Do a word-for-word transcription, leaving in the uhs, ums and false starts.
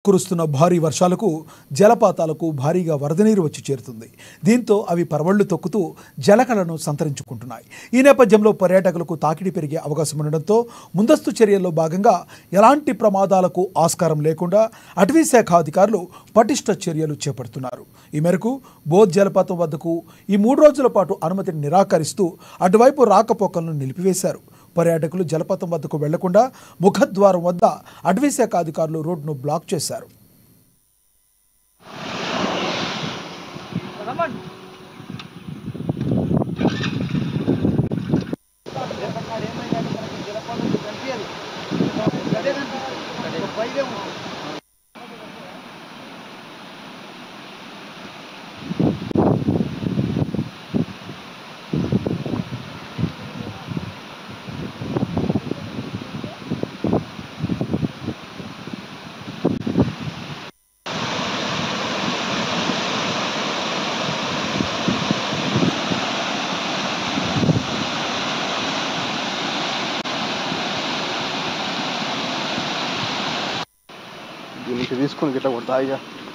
కురుస్తున్న భారీ వర్షాలకు జలపాతాలకు భారీగా వరద నీరు వచ్చి చేరుతుంది. దీంతో అవి పరవళ్లు తొక్కుతూ జలకళను సంతరించుకుంటున్నాయి. ఈ నేపథ్యంలో పర్యాటకులకు తాకిడి పెరిగే అవకాశం ఉండడంతో ముందస్తు చర్యల్లో భాగంగా ఎలాంటి ప్రమాదాలకు ఆస్కారం లేకుండా అటవీ శాఖ అధికారులు పటిష్ట చర్యలు చేపడుతున్నారు. ఈ మేరకు బోధ్ జలపాతం వద్దకు ఈ మూడు రోజుల పాటు అనుమతిని నిరాకరిస్తూ అటువైపు రాకపోకలను నిలిపివేశారు. పర్యాటకులు జలపాతం వద్దకు వెళ్లకుండా ముఖద్వారం వద్ద అటవీ శాఖ అధికారులు రోడ్డును బ్లాక్ చేశారు. దీనికి తీసుకొని గిట్లా కొడతా ఇక